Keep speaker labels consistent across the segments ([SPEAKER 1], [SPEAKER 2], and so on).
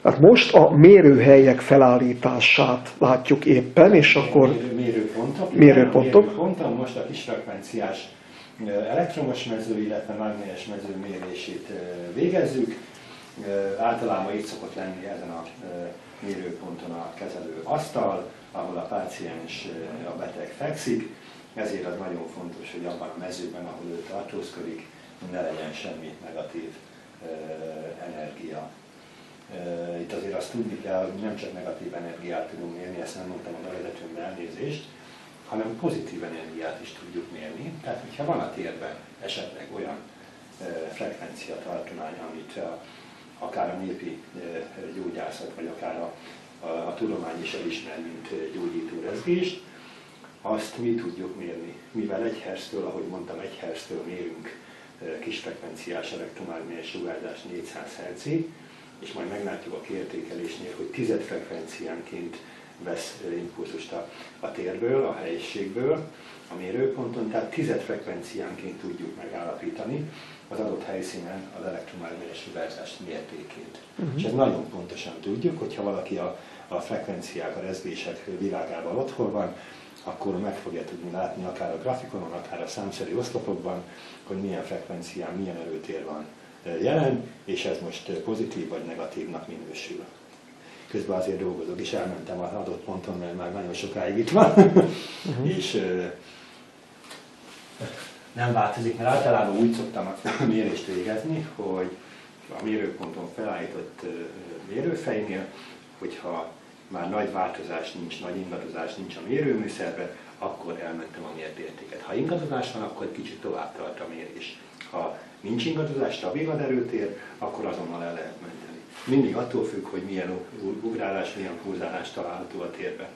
[SPEAKER 1] Tehát most a mérőhelyek felállítását látjuk éppen, és akkor
[SPEAKER 2] mérőponton most a kisfrekvenciás elektromos mező, illetve mágneses mező mérését végezzük. Általában itt szokott lenni ezen a mérőponton a kezelő asztal, ahol a páciens, a beteg fekszik, ezért az nagyon fontos, hogy abban a mezőben, ahol ő tartózkodik, ne legyen semmi negatív energia. Itt azért azt tudni kell, hogy nem csak negatív energiát tudunk mérni, ezt nem mondtam a bevezetőmben, elnézést, hanem pozitív energiát is tudjuk mérni. Tehát, hogyha van a térben esetleg olyan frekvenciatartomány, amit akár a népi gyógyászat, vagy akár a tudomány is elismer, mint gyógyító rezgést, azt mi tudjuk mérni. Mivel 1 Hz-től, ahogy mondtam, 1 Hz-től mérünk kisfrekvenciás elektromágneses sugárzást 400 Hz-ig, és majd meglátjuk a kiértékelésnél, hogy 10 frekvenciánként vesz impulzust a térből, a helyiségből, a mérőponton, tehát 10 frekvenciánként tudjuk megállapítani az adott helyszínen az elektromágneses sugárzás mértékét. És ezt nagyon pontosan tudjuk, hogyha valaki a frekvenciák, a rezgések világában otthon van, akkor meg fogja tudni látni akár a grafikonon, akár a számszerű oszlopokban, hogy milyen frekvencián, milyen erőtér van jelen, és ez most pozitív vagy negatívnak minősül. Közben azért dolgozok, és elmentem az adott ponton, mert már nagyon sokáig itt van, és nem változik, mert általában úgy szoktam a mérést végezni, hogy a mérőponton felállított mérőfejnél, hogyha már nagy változás nincs, nagy ingadozás nincs a mérőműszerben, akkor elmentem a mért értéket. Ha ingadozás van, akkor kicsit tovább tart a mérés. Ha nincs ingadozás, stabil az erőtér, akkor azonnal el lehet menteni. Mindig attól függ, hogy milyen ugrálás, milyen pulzálás található a térben.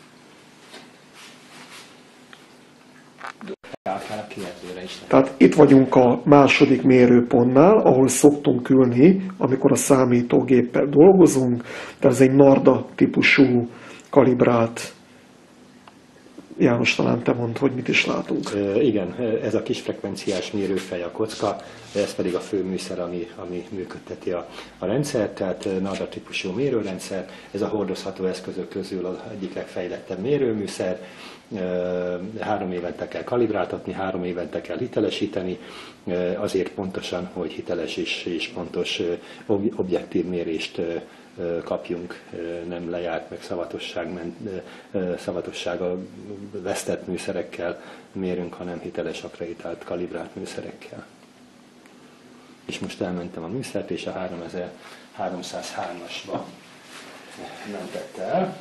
[SPEAKER 1] Tehát itt vagyunk a második mérőpontnál, ahol szoktunk ülni, amikor a számítógéppel dolgozunk, de ez egy NARDA típusú kalibrált. János, talán te mondd, hogy mit is látunk.
[SPEAKER 2] Igen, ez a kisfrekvenciás mérőfej a kocka, ez pedig a fő műszer, ami működteti a rendszert, tehát NARDA típusú mérőrendszer, ez a hordozható eszközök közül az egyik legfejlettebb mérőműszer, 3 évente kell kalibráltatni, 3 évente kell hitelesíteni, azért pontosan, hogy hiteles és pontos objektív mérést kapjunk, nem lejárt meg szavatossága vesztett műszerekkel mérünk, hanem hiteles, akreditált, kalibrált műszerekkel. És most elmentem a műszert, és a 3303-asba mentette el.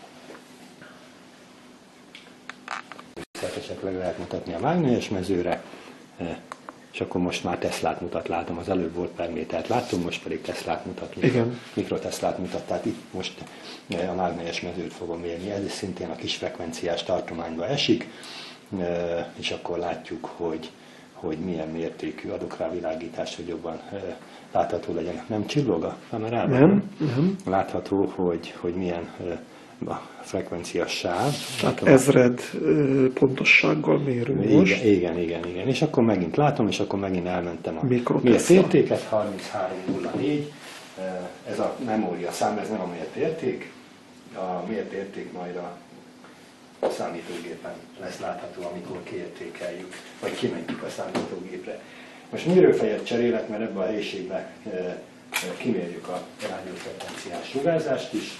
[SPEAKER 2] Esetleg lehet mutatni a mágneses mezőre, és akkor most már Teslát mutat, látom, az előbb volt per métert láttunk, most pedig Teslát mutat, mikroteslát mutat, tehát itt most a mágneses mezőt fogom mérni, ez is szintén a kisfrekvenciás tartományba esik, és akkor látjuk, hogy milyen mértékű, adok rá világítást, hogy jobban látható legyen. Nem csillog a kamerában?
[SPEAKER 1] Nem.
[SPEAKER 2] Látható, hogy milyen a frekvenciás sáv.
[SPEAKER 1] Tehát ezred pontossággal mérünk most.
[SPEAKER 2] Igen. És akkor megint látom, és akkor megint elmentem a mért értéket, 3304. Ez a memória szám, ez nem a mért érték. A mért érték majd a számítógépen lesz látható, amikor kiértékeljük, vagy kimentjük a számítógépre. Most mérőfejet cserélek, mert ebben a helyiségben kimérjük a rádiófrekvenciás sugárzást is.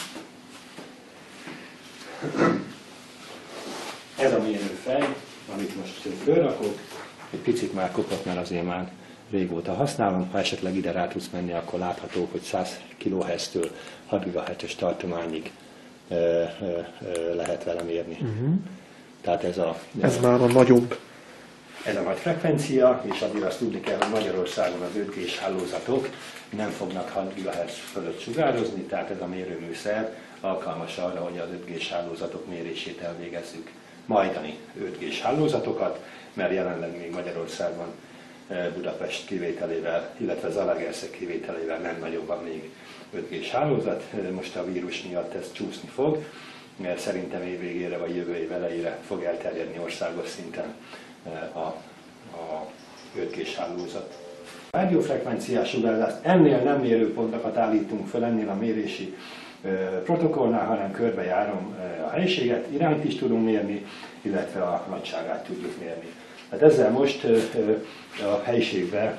[SPEAKER 2] Ez a mérőfej, amit most fölrakok, egy picit már kopott, mert azért már régóta használom. Ha esetleg ide rá tudsz menni, akkor látható, hogy 100 kHz-től 6 GHz-es tartományig lehet vele mérni. Tehát ez
[SPEAKER 1] már a nagyobb.
[SPEAKER 2] Ez a nagy frekvencia, és azért azt tudni kell, hogy Magyarországon az 5G-s hálózatok nem fognak 6 GHz fölött sugározni, tehát ez a mérőműszer alkalmas arra, hogy az 5G-s hálózatok mérését elvégezzük. Majdani 5G-s hálózatokat, mert jelenleg még Magyarországon Budapest kivételével, illetve Zalaegerszeg kivételével nem nagyon van még 5G-s hálózat. Most a vírus miatt ez csúszni fog, mert szerintem év végére vagy jövő év elejére fog elterjedni országos szinten a 5G-s hálózat. A rádiófrekvenciás sugárzást ennél nem mérőpontokat állítunk fel ennél a mérési protokollnál, hanem körbejárom a helyiséget, irányt is tudunk mérni, illetve a nagyságát tudjuk mérni. Hát ezzel most a helyiségben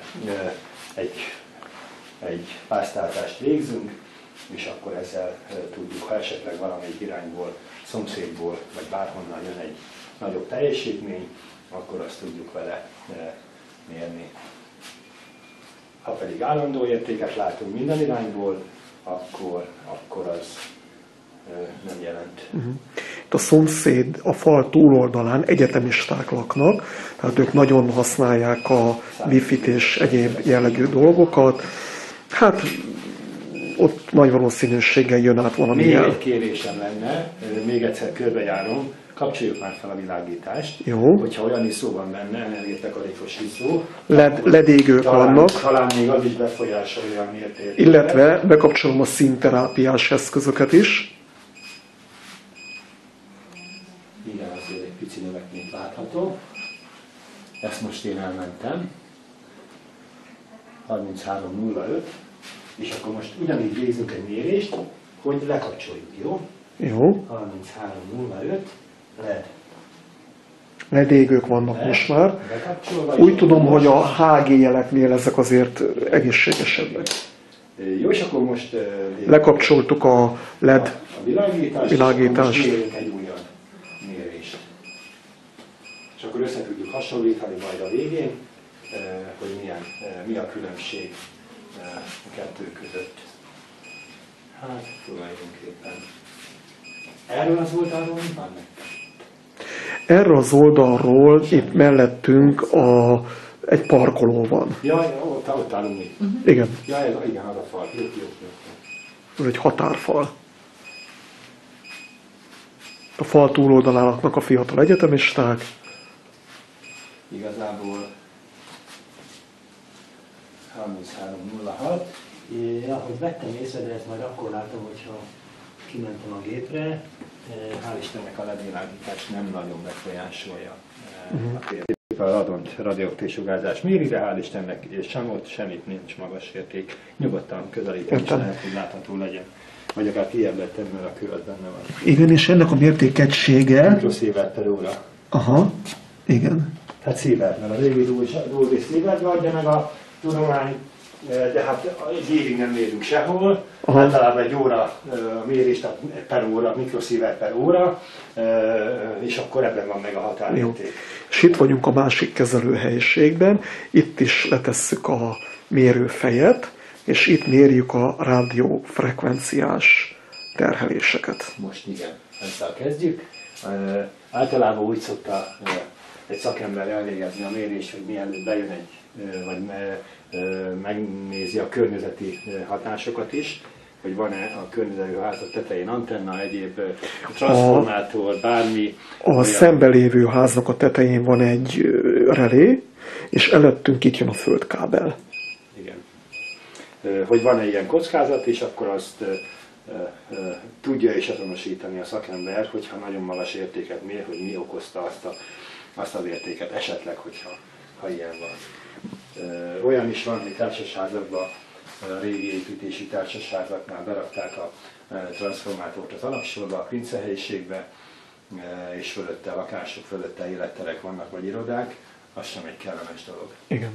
[SPEAKER 2] egy pásztáltást végzünk, és akkor ezzel tudjuk, ha esetleg valamelyik irányból, szomszédból, vagy bárhonnan jön egy nagyobb teljesítmény, akkor azt tudjuk vele mérni. Ha pedig állandó értéket látunk minden irányból, akkor az nem jelent.
[SPEAKER 1] Itt a szomszéd, a fal túloldalán egyetemisták laknak, tehát ők nagyon használják a wifi-t és egyéb jellegű dolgokat. Hát ott nagy valószínűséggel jön át valami
[SPEAKER 2] Még
[SPEAKER 1] jel.
[SPEAKER 2] egy kérésem lenne, még egyszer körbejárom, kapcsoljuk már fel a világítást.
[SPEAKER 1] Jó.
[SPEAKER 2] Hogyha olyan izzó van benne, energiatakarékos izzó,
[SPEAKER 1] LED-égők vannak,
[SPEAKER 2] talán még az is befolyásolja a mértértéket.
[SPEAKER 1] illetve bekapcsolom a színterápiás eszközöket is.
[SPEAKER 2] Igen, azért egy pici növekményt látható. Ezt most én elmentem. 33.05. És akkor most ugyanígy végzünk egy mérést, hogy lekapcsoljuk, jó?
[SPEAKER 1] Jó.
[SPEAKER 2] 33.05. LED.
[SPEAKER 1] LED-égők vannak
[SPEAKER 2] LED,
[SPEAKER 1] most már.
[SPEAKER 2] bekapcsolva,
[SPEAKER 1] Úgy
[SPEAKER 2] és
[SPEAKER 1] tudom,
[SPEAKER 2] most-
[SPEAKER 1] hogy a HG jeleknél ezek azért egészségesebbek.
[SPEAKER 2] Jó, és akkor most
[SPEAKER 1] Lekapcsoltuk a LED
[SPEAKER 2] a világítást,
[SPEAKER 1] világítást.
[SPEAKER 2] és akkor most mérünk egy újabb mérést. És akkor össze tudjuk hasonlítani majd a végén, hogy mi a különbség a kettő között. Hát, tulajdonképpen. Erről az oldalról mi van?
[SPEAKER 1] Erről az oldalról itt mellettünk egy parkoló van.
[SPEAKER 2] Jaj, ott állunk mi.
[SPEAKER 1] Igen,
[SPEAKER 2] Jaj, igen, az a fal. Jó.
[SPEAKER 1] ez egy határfal. A fal túloldalán laknak a fiatal egyetemisták.
[SPEAKER 2] Igazából 33.06. Ahogy vettem észre, de ezt majd akkor látom, hogyha kimentem a gépre, hál' Istennek a ledvilágítás nem nagyon befolyásolja a térképet. A radioaktív sugárzás méri, de hál' Istennek sem ott, semmit nincs magas érték. Nyugodtan közelíteni is lehet, hogy látható legyen. Vagy akár kijebb lettem, mert a kő az benne van.
[SPEAKER 1] Igen, és ennek a mértékegysége...
[SPEAKER 2] Mikrosievert per óra.
[SPEAKER 1] Aha, igen.
[SPEAKER 2] Hát Sievert, mert a régi Dulce Sievertbe adja meg a tudomány, de hát egy évig nem mérünk sehol.
[SPEAKER 1] Aha.
[SPEAKER 2] Általában egy óra mérés, tehát per óra, mikrosievert per óra, és akkor ebben van meg a
[SPEAKER 1] Jó.
[SPEAKER 2] határérték.
[SPEAKER 1] És itt vagyunk a másik kezelőhelyiségben. Itt is letesszük a mérőfejet, és itt mérjük a rádiófrekvenciás terheléseket.
[SPEAKER 2] Most igen, ezzel kezdjük. Általában úgy szokta egy szakember elvégezni a mérést, hogy mielőtt bejön vagy megnézi a környezeti hatásokat is, hogy van-e a környezetű házak tetején antenna, egyéb transformátor, bármi.
[SPEAKER 1] A szembelévő háznak a tetején van egy relé, és előttünk itt jön a földkábel.
[SPEAKER 2] Igen. Hogy van-e ilyen kockázat, és akkor azt tudja is azonosítani a szakember, hogyha nagyon magas értéket mér, hogy mi okozta azt az értéket, esetleg, ha ilyen van. Olyan is van, hogy társasházakban, a régi építési társasházaknál berakták a transformátort az alapsorba, a pincehelyiségbe, és fölötte lakások, fölötte életterek vannak, vagy irodák, az sem egy kellemes dolog.
[SPEAKER 1] Igen.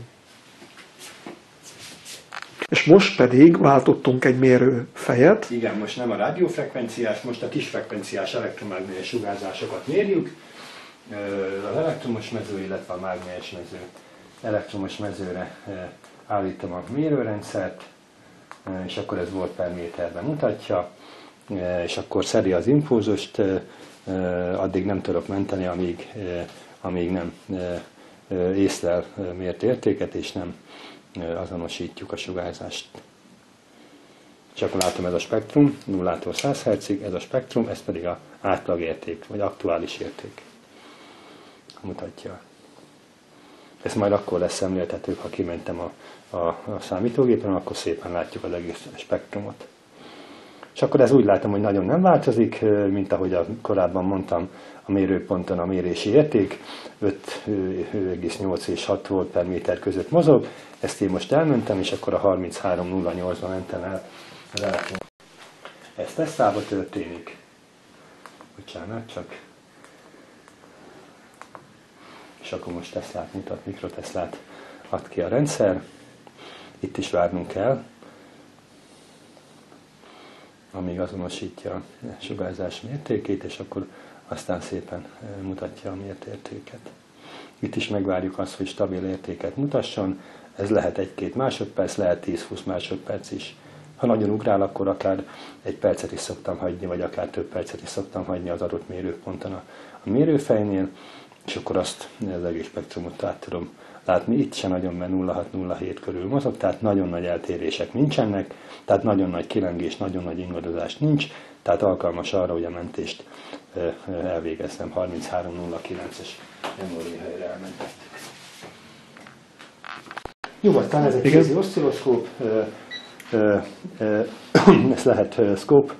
[SPEAKER 1] És most pedig váltottunk egy mérőfejet.
[SPEAKER 2] Igen, most nem a rádiófrekvenciás, most a kisfrekvenciás elektromágneses sugárzásokat mérjük. Az elektromos mező, illetve a mágneses mező. Elektromos mezőre állítom a mérőrendszert, és akkor ez volt per méterben mutatja, és akkor szedi az impulzust, addig nem tudok menteni, amíg nem észlel mért értéket, és nem azonosítjuk a sugárzást. És akkor látom, ez a spektrum, 0-tól 100 Hz-ig, ez a spektrum, ez pedig az átlagérték, vagy aktuális érték. Mutatja. Ez majd akkor lesz szemléltető, ha kimentem a számítógépen, akkor szépen látjuk az egész spektrumot. És akkor ez úgy látom, hogy nagyon nem változik, mint ahogy korábban mondtam, a mérőponton a mérési érték 5,8 és 6 volt per méter között mozog. Ezt én most elmentem, és akkor a 33,08-ban mentem el. Ez Teslában történik. Bocsánat, csak. És akkor most Teslát mutat, mikroteslát ad ki a rendszer. Itt is várnunk kell, amíg azonosítja a sugárzás mértékét, és akkor aztán szépen mutatja a mért értéket. Itt is megvárjuk azt, hogy stabil értéket mutasson. Ez lehet 1-2 másodperc, lehet 10-20 másodperc is. Ha nagyon ugrál, akkor akár 1 percet is szoktam hagyni, vagy akár több percet is szoktam hagyni az adott mérőponton a mérőfejnél, és akkor azt az egész spektrumot át tudom látni. Itt se nagyon, mert 0,6-0,7 körül mozog, tehát nagyon nagy eltérések nincsenek, tehát nagyon nagy kilengés, nagyon nagy ingadozás nincs, tehát alkalmas arra, hogy a mentést elvégezzem. 33,09-es memória helyre elmentettük. Nyugodtan, ez egy kézi oszcilloszkóp, ezt lehet szkóp.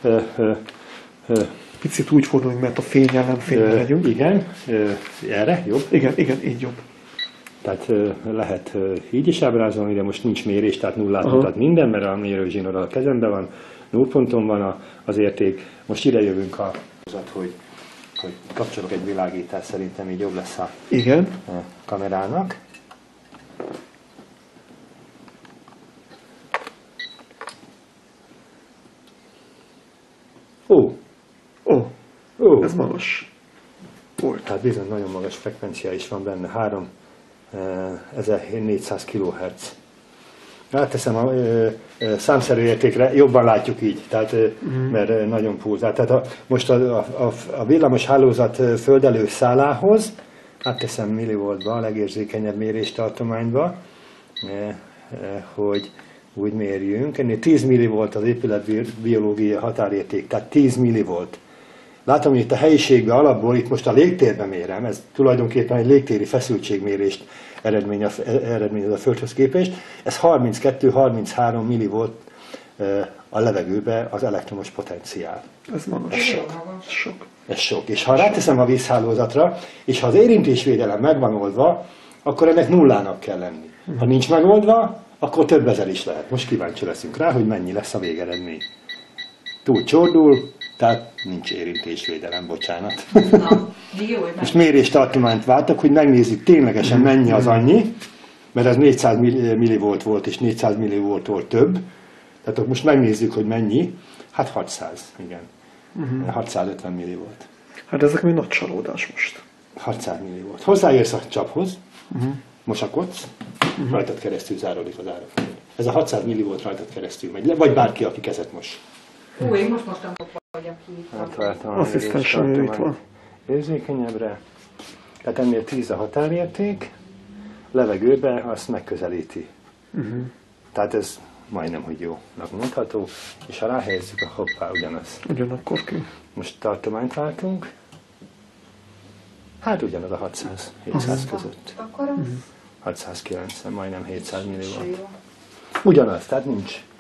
[SPEAKER 1] Picit úgy fordulunk, mert a fény ellen fényre megyünk.
[SPEAKER 2] Igen, erre jobb?
[SPEAKER 1] Igen, így jobb.
[SPEAKER 2] Tehát lehet így is ábrázolni, de most nincs mérés, tehát nullát mutat minden, mert a mérőzsinór a kezemben van, nullponton van az érték. Most ide jövünk hogy kapcsolok egy világítást, szerintem így jobb lesz a kamerának.
[SPEAKER 1] Ez magas volt.
[SPEAKER 2] Tehát bizony nagyon magas frekvencia is van benne, 3400 kHz. Ráteszem a számszerű értékre, jobban látjuk így, tehát, mert nagyon pulzál. Tehát most a villamos hálózat földelő szálához átteszem millivoltba, a legérzékenyebb méréstartományba, hogy úgy mérjünk. Ennél 10 millivolt az épületbiológiai határérték, tehát 10 millivolt. Látom, hogy itt a helyiségben alapból, itt most a légtérben mérem, ez tulajdonképpen egy légtéri feszültségmérést eredményez a Földhöz képest. Ez 32-33 millivolt a levegőbe az elektromos potenciál.
[SPEAKER 1] Ez magas.
[SPEAKER 2] Sok. Ez sok. És ha ráteszem a vízhálózatra, és ha az érintésvédelem megvan oldva, akkor ennek nullának kell lenni. Ha nincs megoldva, akkor több ezer is lehet. Most kíváncsi leszünk rá, hogy mennyi lesz a végeredmény. Túl csordul, tehát nincs érintésvédelem, bocsánat. Most méréstartományt váltok, hogy megnézzük ténylegesen mennyi az annyi, mert ez 400 millivolt volt, és 400 millivolttól több. Tehát most megnézzük, hogy mennyi. Hát 600, igen. 650 millivolt.
[SPEAKER 1] Hát ezek még nagy csalódás most.
[SPEAKER 2] 600 millivolt. Hozzáérsz a csaphoz, mosakodsz, rajtad keresztül záródik az ára. Ez a 600 millivolt rajtad keresztül megy, vagy bárki, aki kezet mos.
[SPEAKER 3] Én most mostam, hogy aki
[SPEAKER 1] asszisztensen itt van.
[SPEAKER 2] Érzékenyebbre. Tehát ennél 10 a határérték, levegőbe azt megközelíti. Tehát ez majdnem, hogy jónak mondható, és ha ráhelyezzük, a hoppá, ugyanaz.
[SPEAKER 1] Ugyanakkor ki.
[SPEAKER 2] Most tartományt váltunk. Hát ugyanaz a 600-700 között.
[SPEAKER 3] Akkor
[SPEAKER 2] 690, majdnem 700 millió. Ugyanaz, tehát nincs